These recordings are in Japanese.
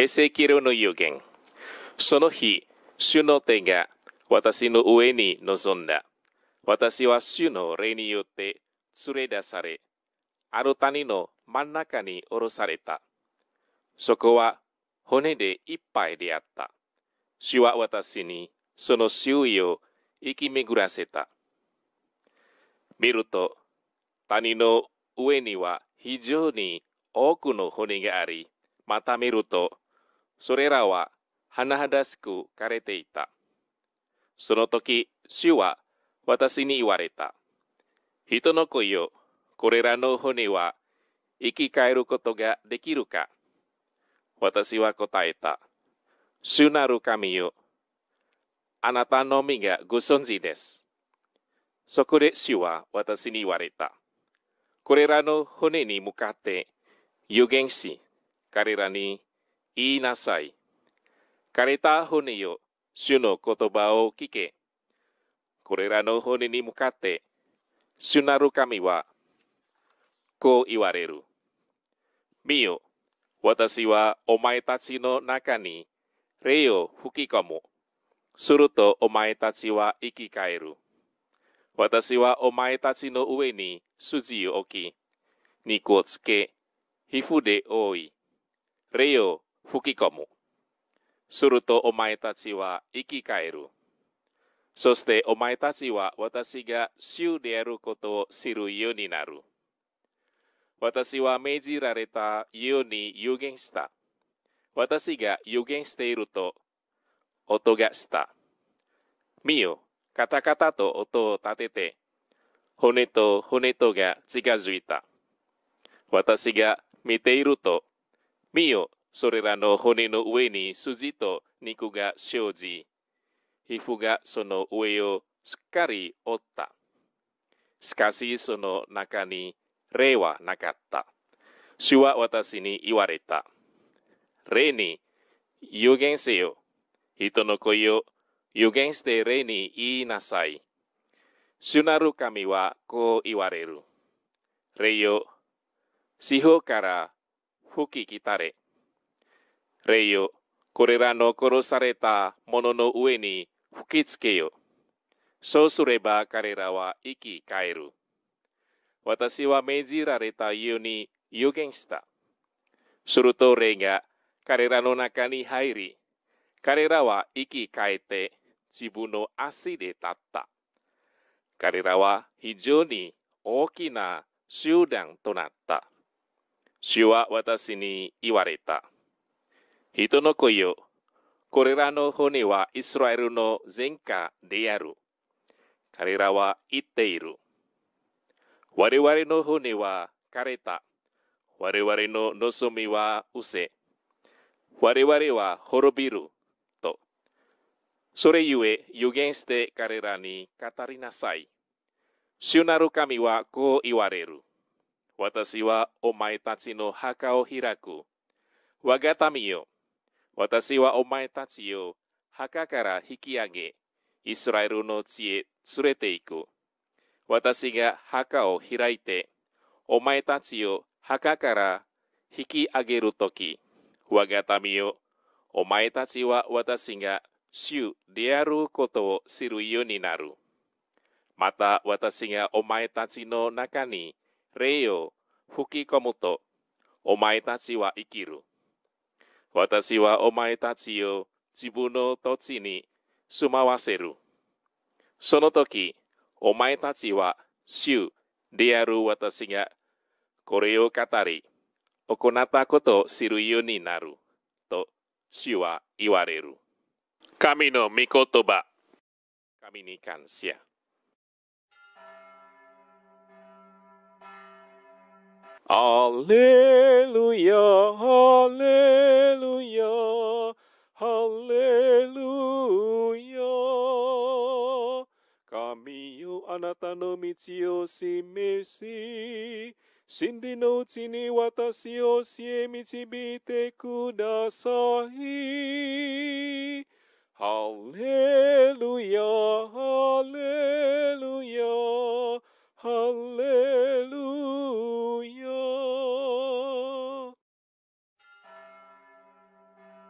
エゼキエルの預言。その日、主の手が私の上に臨んだ。私は主の霊によって連れ出され、ある谷の真ん中に下ろされた。そこは骨でいっぱいであった。主は私にその周囲を行き巡らせた。見ると、谷の上には非常に多くの骨があり、また見ると、それらは甚だしく枯れていた。その時、主は私に言われた。人の子よ、これらの骨は生き返ることができるか。私は答えた。主なる神よ、あなたのみがご存知です。そこで主は私に言われた。これらの骨に向かって預言し、彼らに言いなさい。枯れた骨よ、主の言葉を聞け。これらの骨に向かって、主なる神はこう言われる。見よ、私はお前たちの中に霊を吹き込む。するとお前たちは生き返る。私はお前たちの上に筋を置き、肉をつけ、皮膚で覆い、霊を吹き込む。するとお前たちは生き返る。そしてお前たちは私が主であることを知るようになる。私は命じられたように預言した。私が預言していると、音がした。見よ、カタカタと音を立てて、骨と骨とが近づいた。私が見ていると、見よ、それらの骨の上に筋と肉が生じ、皮膚がその上をすっかり覆った。しかしその中に霊はなかった。主は私に言われた。霊に預言せよ。人の子よ、預言して霊に言いなさい。主なる神はこう言われる。霊よ、四方から吹き来たれ。霊よ、これらの殺された者の上に吹きつけよ。そうすれば彼らは生き返る。私は命じられたように預言した。すると霊が彼らの中に入り、彼らは生き返って自分の足で立った。彼らは非常に大きな集団となった。主は私に言われた。人の子よ、これらの骨はイスラエルの前科である。彼らは言っている。我々の骨は枯れた。我々の望みは失せ。我々は滅びる。と。それゆえ預言して彼らに語りなさい。主なる神はこう言われる。私はお前たちの墓を開く。我が民よ。私はお前たちを墓から引き上げ、イスラエルの地へ連れて行く。私が墓を開いて、お前たちを墓から引き上げるとき、我が民よ、お前たちは私が主であることを知るようになる。また私がお前たちの中に霊を吹き込むと、お前たちは生きる。私はお前たちを自分の土地に住まわせる。その時、お前たちは主である私がこれを語り、行ったことを知るようになる。と主は言われる。神の御言葉。神に感謝。ハレルヤ、ハレルヤ、ハレルヤ。神よ、あなたの道を示し、真理のうちに私を教え導いてください。ハレルヤ、ハレルヤ、ハレルヤ。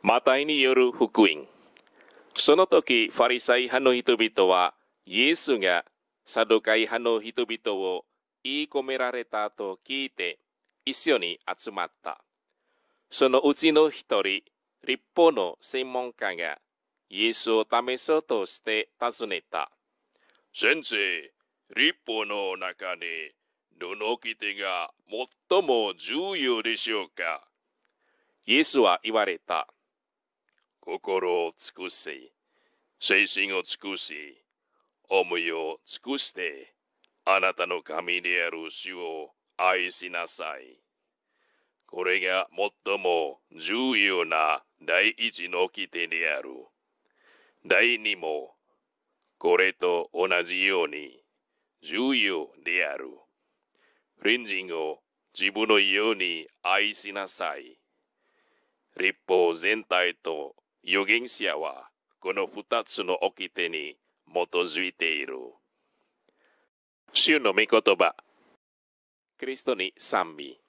マタイによる福音。その時、ファリサイ派の人々は、イエスがサドカイ派の人々を言い込められたと聞いて、一緒に集まった。そのうちの一人、律法の専門家が、イエスを試そうとして尋ねた。先生、律法の中で、どの規が最も重要でしょうか。イエスは言われた。心を尽くせ、精神を尽くし、思いを尽くして、あなたの神である主を愛しなさい。これが最も重要な第一の規である。第二も、これと同じように重要である。隣人を自分のように愛しなさい。律法全体と預言者はこの二つの掟に基づいている。主の御言葉。キリストに賛美。